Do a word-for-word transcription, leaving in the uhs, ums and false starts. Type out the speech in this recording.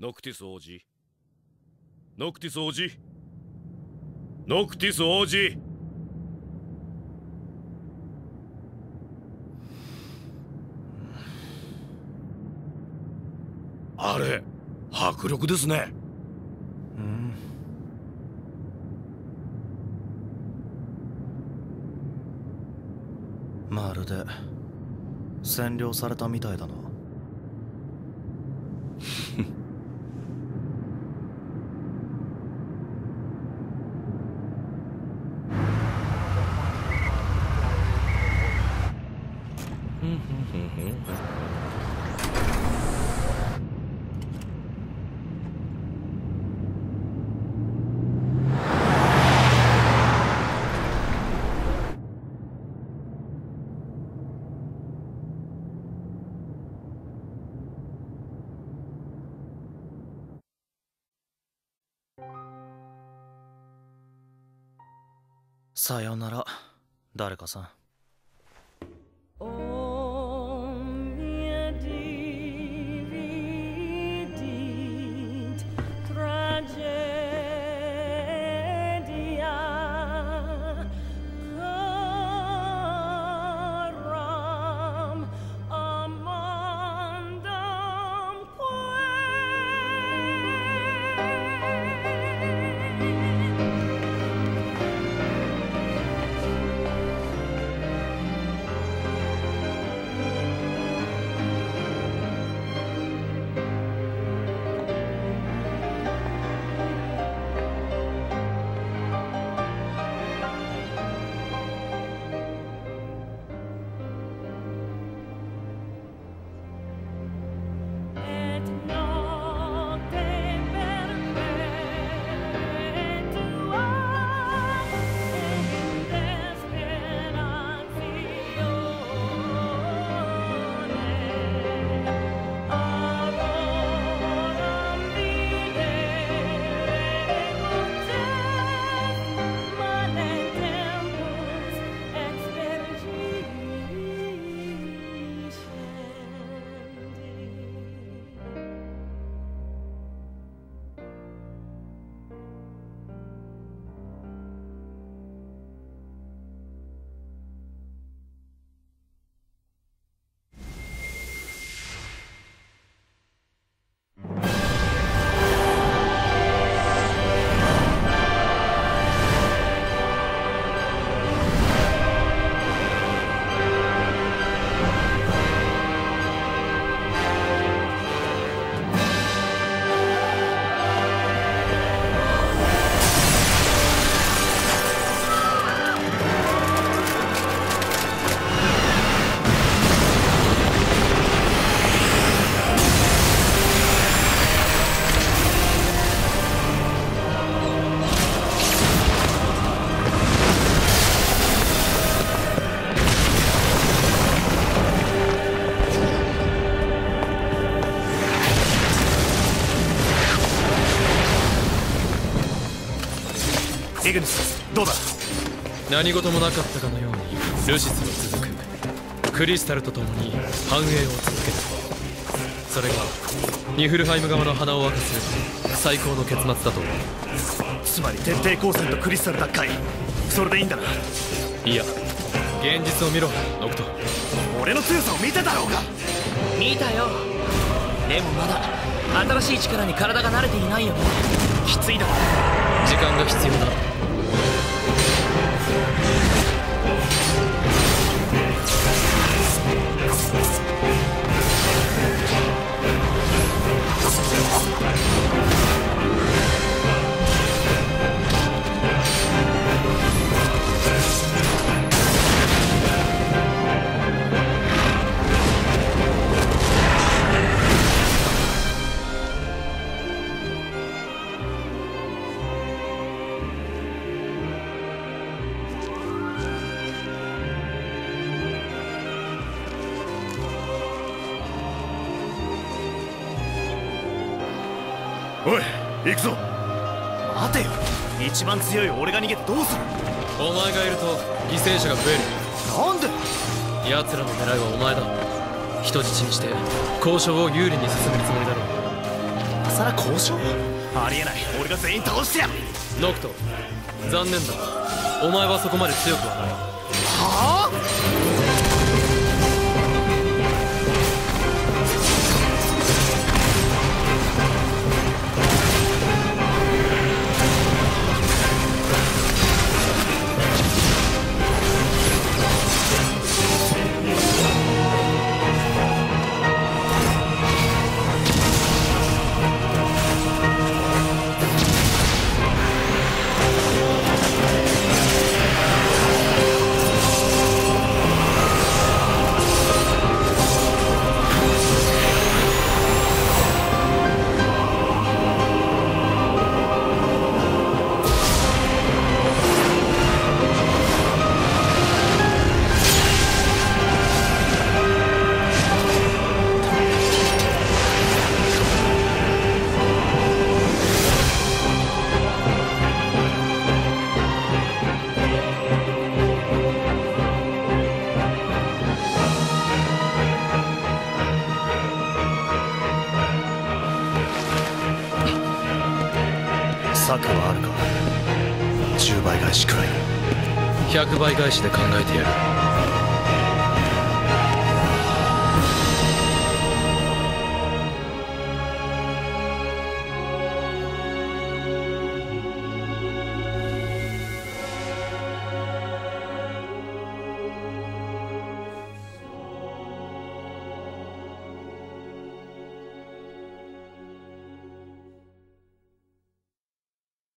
ノクティス王子、ノクティス王子、ノクティス王子。あれ、迫力ですね。 うん。まるで占領されたみたいだな。さよなら、誰かさん。 イグニス、どうだ。 何事もなかったかのようにルシスは続く。クリスタルと共に繁栄を続けた。それがニフルハイム側の鼻を明かす最高の結末だと思う。 つまり徹底抗戦とクリスタル奪回、それでいいんだな。 いや、現実を見ろノクト。 俺の強さを見てだろうが。 見たよ。でもまだ新しい力に体が慣れていないよね。きついだろ。 時間が必要だ。 おい、行くぞ。待てよ、一番強い俺が逃げてどうする。 お前がいると犠牲者が増える。 なんで。 奴らの狙いはお前だ。人質にして交渉を有利に進めるつもりだろう。 まささら交渉？ありえない。俺が全員倒してやる。 ノクト、残念だ。お前はそこまで強くはない。 はあ？策はあるか？じゅうばい返しくらい。 ひゃくばい返しで考えてやる。